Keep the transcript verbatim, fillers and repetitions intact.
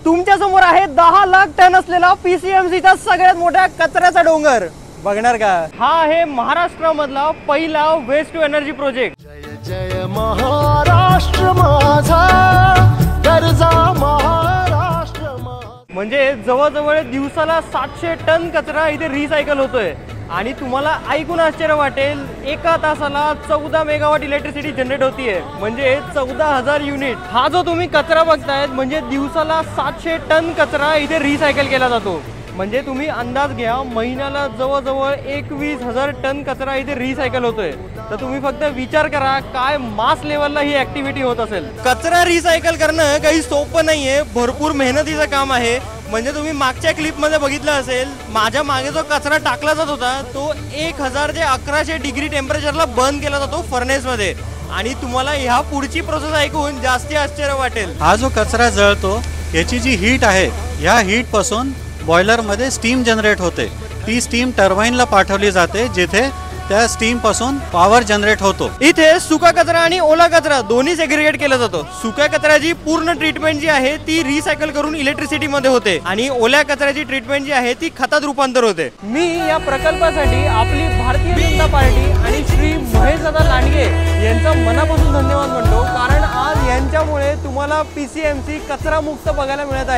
तुमच्या समोर आहे दहा लाख टन असलेला पीसीएमसीचा सगळ्यात मोठा कचऱ्याचा डोंगर बघणार का? हा आहे महाराष्ट्रामधला पहिला वेस्ट टू एनर्जी प्रोजेक्ट। जय जय महाराष्ट्र माझा गरजा महाराष्ट्र माझा। म्हणजे जवळजवळ दिवसाला सातशे टन कचरा इथे रिसायकल होतोय आणि तुम्हाला ऐकून आश्चर्य वाटेल, एका तासाला चौदा मेगावॉट इलेक्ट्रिसिटी जनरेट होतीये, म्हणजे चौदा हजार युनिट। हा जो तुम्ही कचरा बघतायत म्हणजे दिवसाला सातशे टन कचरा इथे रिसायकल केला जातो। म्हणजे तुम्ही अंदाज घ्या, महिन्याला जवळजवळ एकवीस हजार टन कचरा इथे रिसायकल होतोय। तर तुम्ही फक्त विचार करा काय मास लेवलला ही ऍक्टिव्हिटी होत असेल। कचरा रिसायकल करणं काही सोपं नाहीये, भरपूर मेहनतीचं काम आहे। म्हणजे तुम्ही मागच्या क्लिप मध्ये बघितलं असेल, माझ्या मागे जो कचरा टाकला जात होता तो एक हजार ते अकराशे डिग्री टेम्परेचरला बर्न केला जातो फर्नेस मध्ये। आणि तुम्हाला ह्या पुढची प्रोसेस ऐकून जास्ती आश्चर्य वाटेल। हा जो कचरा जळतो याची जी हीट आहे, या हीट पासून बॉयलर मध्ये स्टीम जनरेट होते। ती स्टीम टर्बाइनला पाठवली जाते, जिथे त्या स्टीम पासून पॉवर जनरेट होतो। इथे सुका कचरा आणि ओला कचरा दोन्ही सेग्रिगेट केला जातो। सुक्या कचऱ्याची पूर्ण ट्रीटमेंट जी आहे ती रिसायकल करून इलेक्ट्रिसिटी मध्ये होते आणि ओल्या कचऱ्याची ट्रीटमेंट जी आहे ती खतात रूपांतर होते। मी या प्रकल्पासाठी आपली भारतीय जनता पार्टी आणि श्री महेश दादा लांडगे यांचा मनापासून धन्यवाद म्हणतो, कारण आज यांच्यामुळे तुम्हाला पीसीएमसी कचरा मुक्त बघायला मिळत आहे।